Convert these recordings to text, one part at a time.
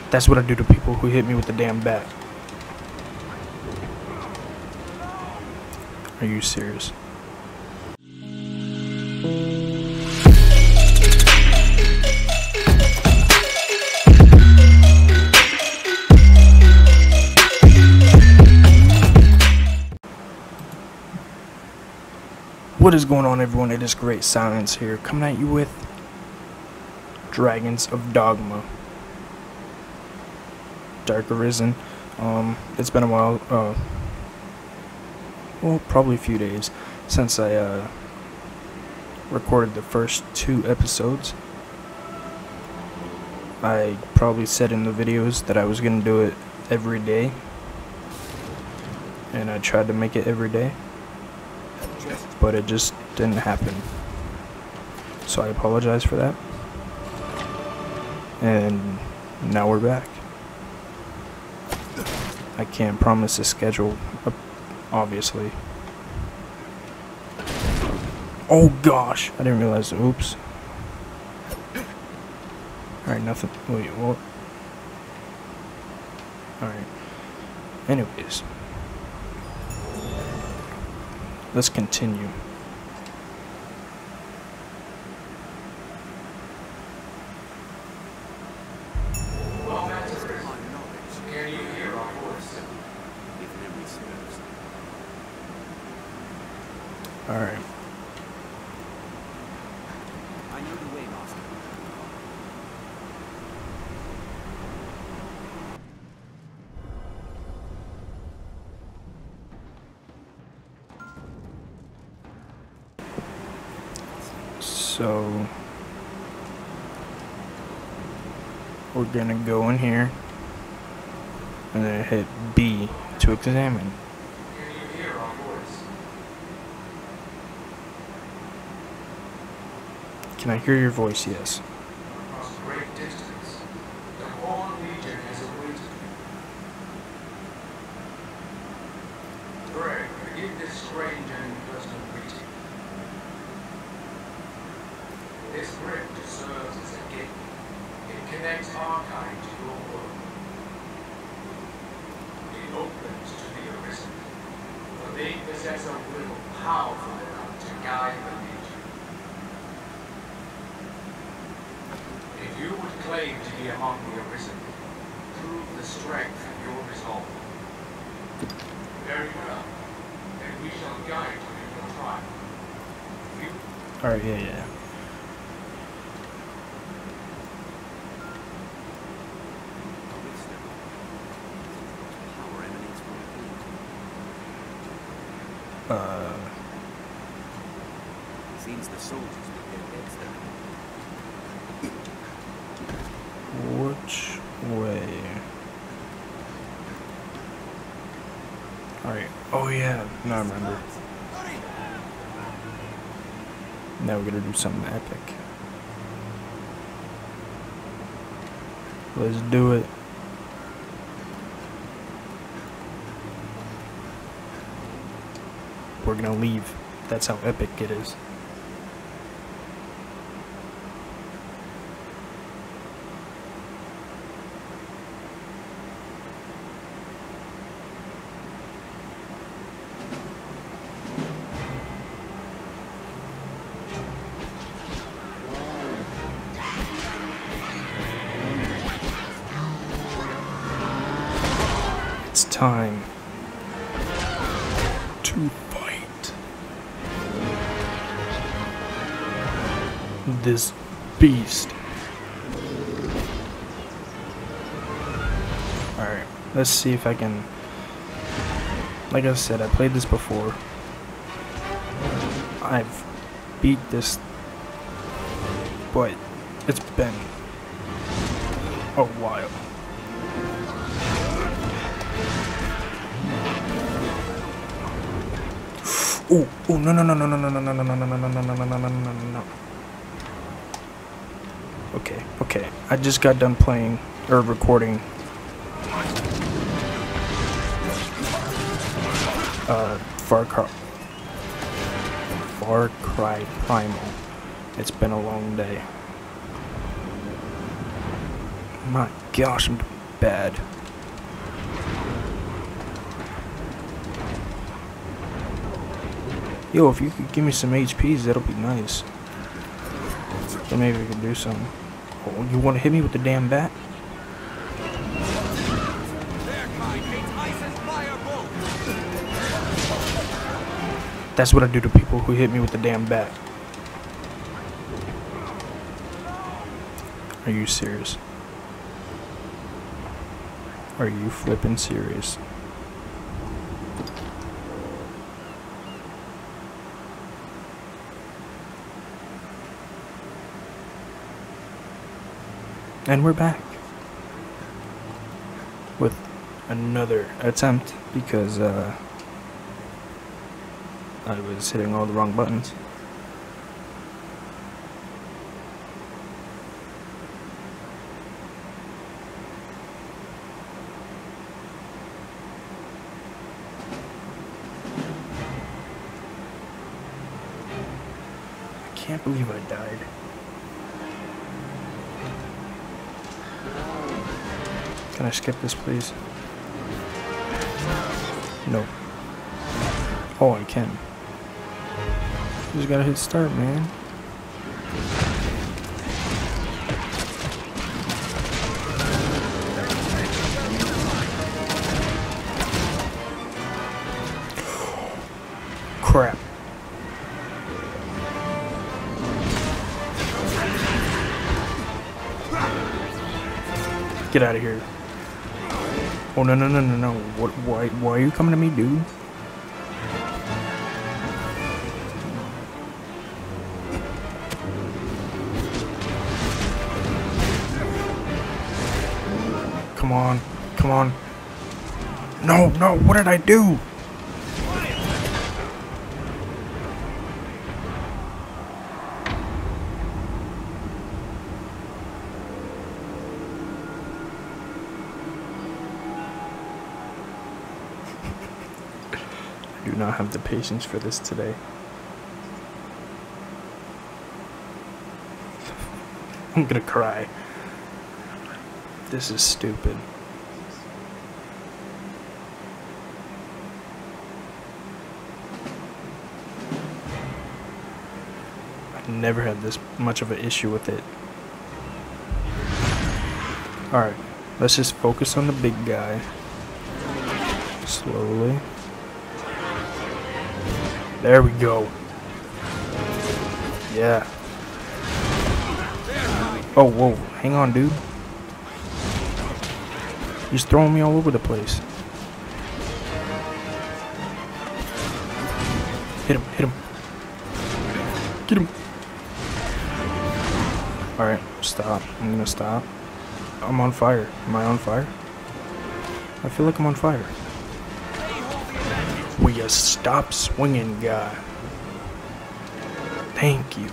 That's what I do to people who hit me with the damn bat. Are you serious? What is going on, everyone? It is Great Silence here, coming at you with Dragons of Dogma. Dark Arisen. It's been a while, well, probably a few days since I recorded the first 2 episodes. I probably said in the videos that I was gonna do it every day, and I tried to make it every day, but it just didn't happen. So I apologize for that. And now we're back. I can't promise a schedule, obviously. Oh gosh, I didn't realize. Oops. Alright, nothing. Wait, what? Alright. Anyways. Let's continue. Alright. I know the way, Master. So we're gonna go in here and then hit B to examine. Can I hear your voice? Yes. Across a great distance, the Horn Legion has awaited you. Greg, begin this strange and impersonal greeting. This rift serves as a gate. It connects our kind to your world. It opens to the Arisen, for they possess a will powerful enough to guide the Legion. If you would claim to be among the Arisen, prove the strength of your resolve. Very well. Then we shall guide you in your trial. Alright, yeah. Power emanates from within. Seems the soldiers with their heads down. Which way? Alright. Oh yeah, now I remember. Now we're gonna do something epic. Let's do it. We're gonna leave. That's how epic it is. It's time to fight this beast. Alright, let's see if I can. Like I said, I played this before. I've beat this, but it's been a while. Oh, no. Okay. I just got done playing, or recording, Far Cry Primal. It's been a long day. My gosh, I'm bad. Yo, if you could give me some HPs, that'll be nice. So maybe we can do something. Oh, you want to hit me with the damn bat? That's what I do to people who hit me with the damn bat. Are you serious? Are you flipping serious? And we're back with another attempt because I was hitting all the wrong buttons. I can't believe I died. Can I skip this, please? No. Oh, I can. Just gotta hit start, man. Crap. Get out of here. Oh, no, no, no, no, no. What, why are you coming to me, dude? Come on. Come on. No, no, what did I do? I do not have the patience for this today. I'm gonna cry. This is stupid. I've never had this much of an issue with it. Alright, let's just focus on the big guy. Slowly. There we go. Yeah. Oh, whoa. Hang on, dude. He's throwing me all over the place. Hit him, hit him. Get him. Alright, stop. I'm gonna stop. I'm on fire. Am I on fire? I feel like I'm on fire. Will you stop swinging, guy? Thank you.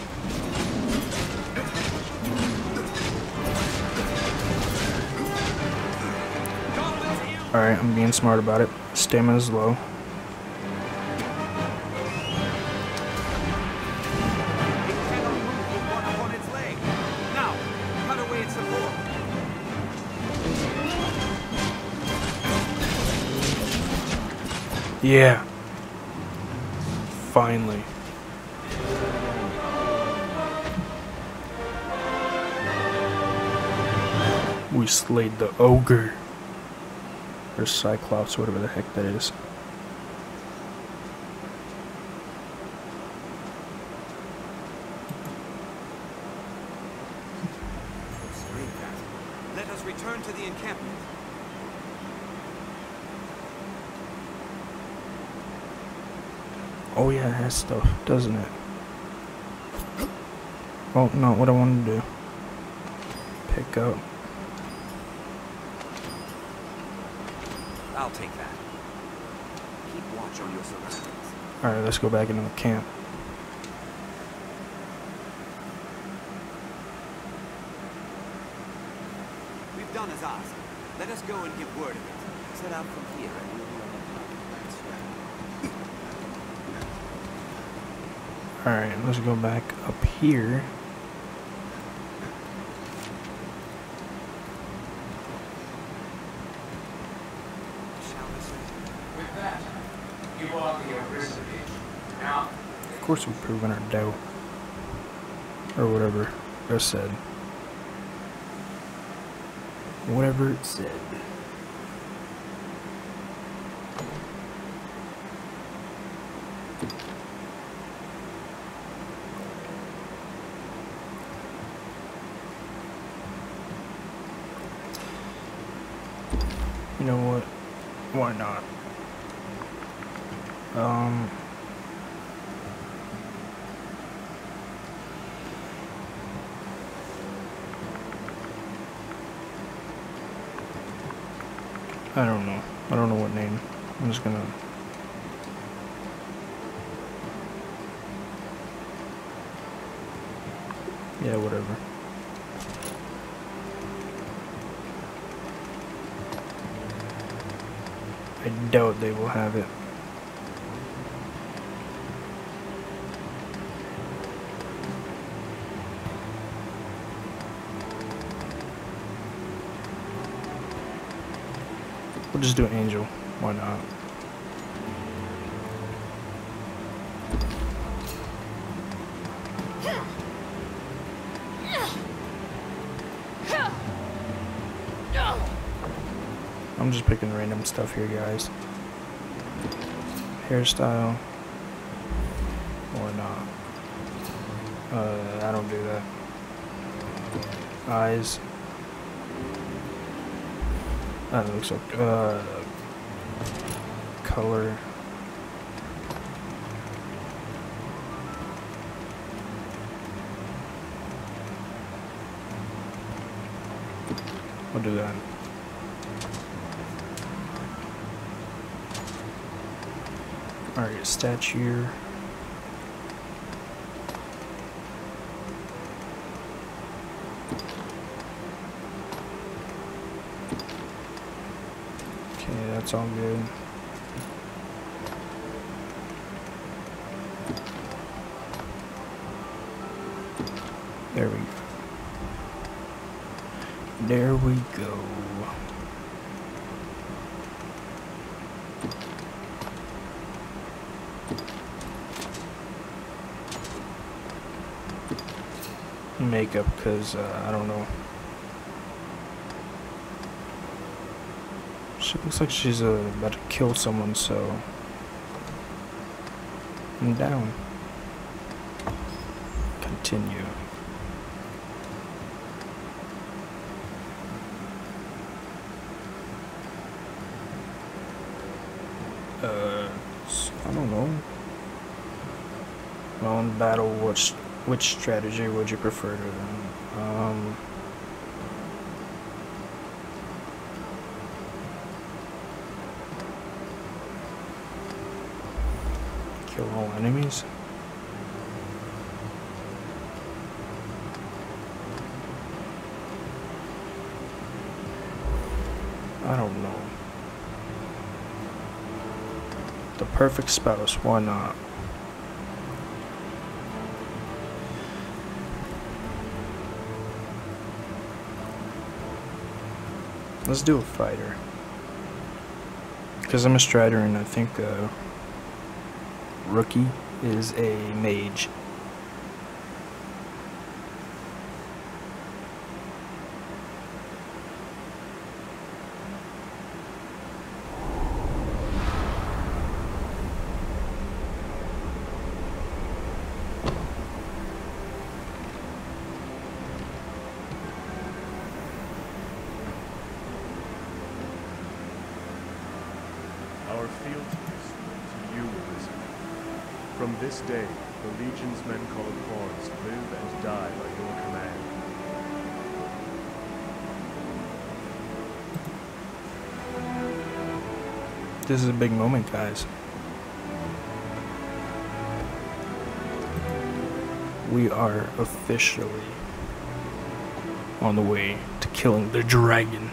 Alright, I'm being smart about it. Stamina's low. Yeah. Finally. We slayed the ogre. Or Cyclops, whatever the heck that is. Let us return to the encampment. Oh yeah, it has stuff, doesn't it? Oh, no, what I want to do. Pick up. I'll take that. Keep watch on your surroundings. Alright, let's go back into the camp. We've done as asked. Let us go and give word of it. Set out from here and we'll be on the plans. Alright, let's go back up here. are the arisen. Now, Of course we've proven our doubt. Or whatever it said. Whatever it said. You know what? Why not? I don't know. I don't know what name. I'm just gonna... Yeah, whatever. I doubt they will have it. We'll just do an angel. Why not? I'm just picking random stuff here, guys. Hairstyle. Or not. I don't do that. Eyes. That looks like, color. I'll do that. Alright, stature. Okay, that's all good. There we go. There we go. Makeup, because I don't know. She looks like she's about to kill someone, so I'm down. Continue. I don't know. Well, in battle, which strategy would you prefer to run? Kill all enemies? I don't know. The perfect spouse, why not? Let's do a fighter. Because I'm a strider and I think Rookie is a mage. Our field piece to you, Elizabeth. From this day, the Legion's men called pawns live and die by your command. This is a big moment, guys. We are officially on the way to killing the dragon.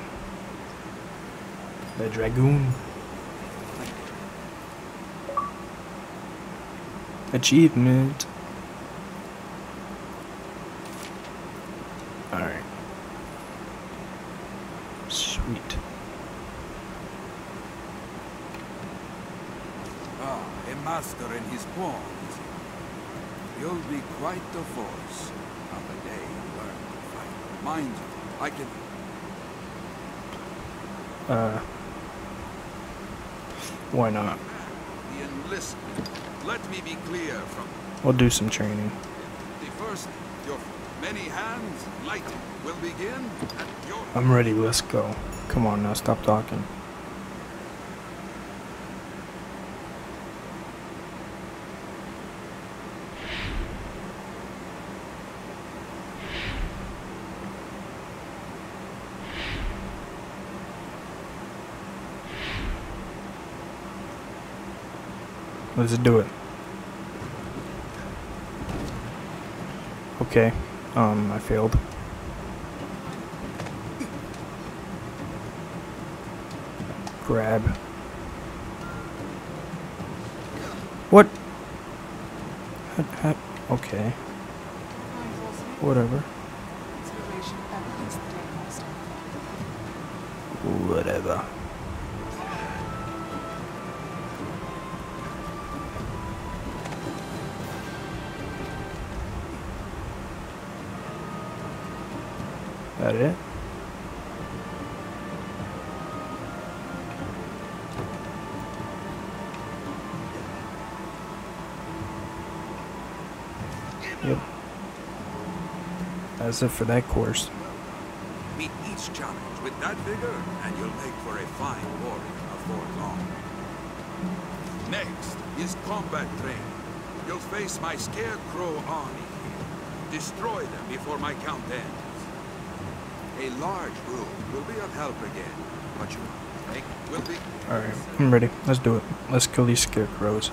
The dragoon. Achievement. Alright. Sweet. Ah, master in his pawns. You'll be quite the force on the day you learn to fight. Mind you, I can... Why not? The enlistment. Let me be clear from... We'll do some training. The first, your many hands lighting will begin at your... I'm ready, let's go. Come on now, stop talking. Let's do it. Okay, I failed. Grab. What? Okay. Whatever. Whatever. That it? Yep. That's it for that course. Meet each challenge with that vigor, and you'll make for a fine warrior before long. Next is combat training. You'll face my Scarecrow army here. Destroy them before my count ends. A large room will be of help again, but you will be... Alright, I'm ready. Let's do it. Let's kill these scarecrows.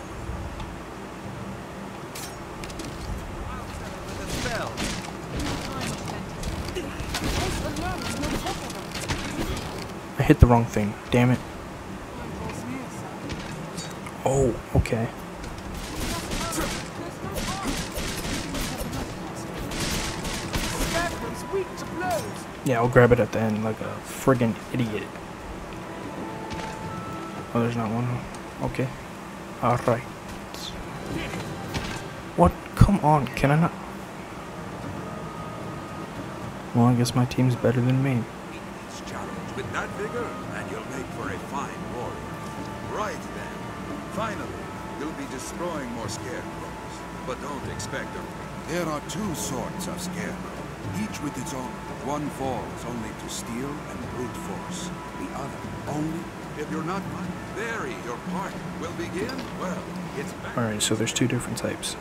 I hit the wrong thing. Damn it. Oh, okay. Yeah, I'll grab it at the end like a friggin' idiot. Oh, there's not one. Okay. Alright. What? Come on, can I not? Well, I guess my team's better than me. Each challenge with that vigor, and you'll make for a fine warrior. Right then. Finally, you'll be destroying more scarecrows. But don't expect them. There are two sorts of scarecrow, each with its own. One falls only to steel and brute force. The other only if you're not vary your part will begin. Well, it's back. Alright, so there's two different types.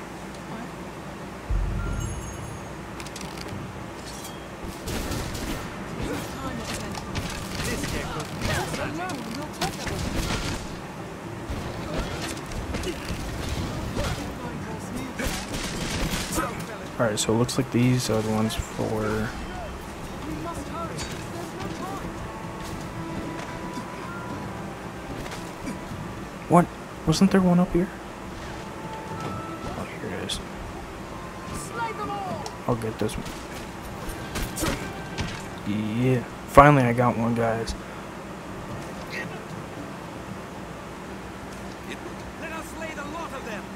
Alright, so it looks like these are the ones for... What? Wasn't there one up here? Oh, here it is. I'll get this one. Yeah. Finally I got one, guys. Let us slay the lot of them.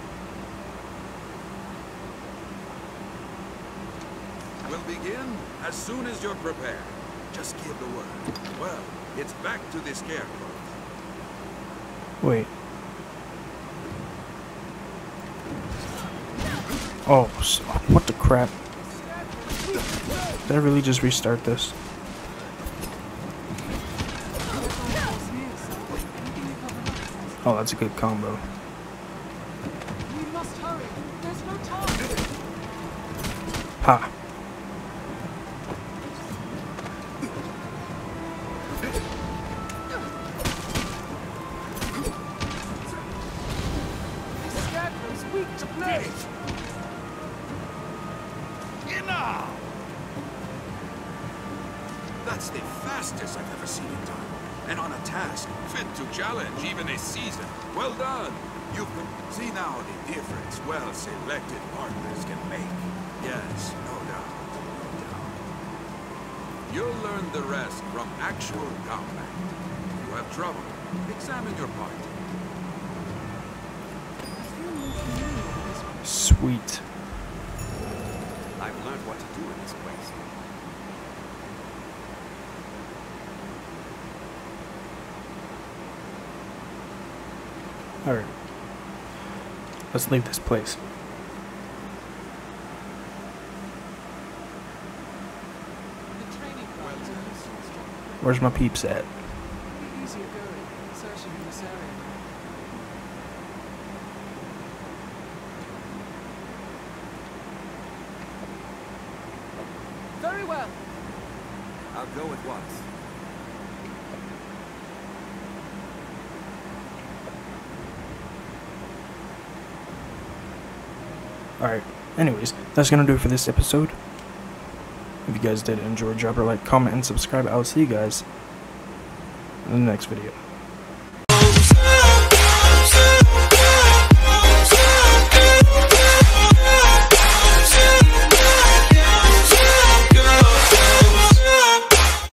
We'll begin as soon as you're prepared. Just give the word. Well, it's back to the scarecrow. Wait. Oh, so, what the crap? Did I really just restart this? Oh, that's a good combo. We must hurry. There's no time. Ha! Scarecrow's weak to play. That's the fastest I've ever seen it done. And on a task fit to challenge even a season. Well done. You can see now the difference well-selected partners can make. Yes, no doubt. No doubt. You'll learn the rest from actual combat. If you have trouble, examine your party. Sweet. I've learned what to do in this place. Alright. Let's leave this place. The training grounds are Houston Street. Where's my peeps at? It'll be easier going, searching in this area. Very well. I'll go at once. Alright, anyways, that's gonna do it for this episode. If you guys did enjoy, drop a like, comment, and subscribe. I'll see you guys in the next video.